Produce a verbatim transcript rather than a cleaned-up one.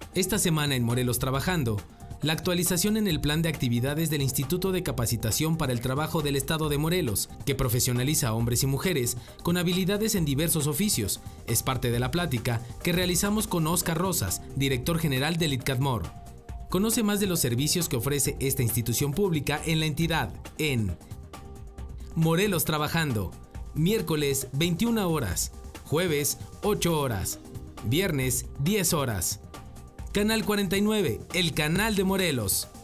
Esta semana en Morelos Trabajando, la actualización en el plan de actividades del Instituto de Capacitación para el Trabajo del Estado de Morelos, que profesionaliza a hombres y mujeres con habilidades en diversos oficios, es parte de la plática que realizamos con Óscar Rosas, director general del ITCATMOR. Conoce más de los servicios que ofrece esta institución pública en la entidad en Morelos Trabajando, miércoles veintiuna horas, jueves ocho horas, viernes diez horas. Canal cuarenta y nueve, el canal de Morelos.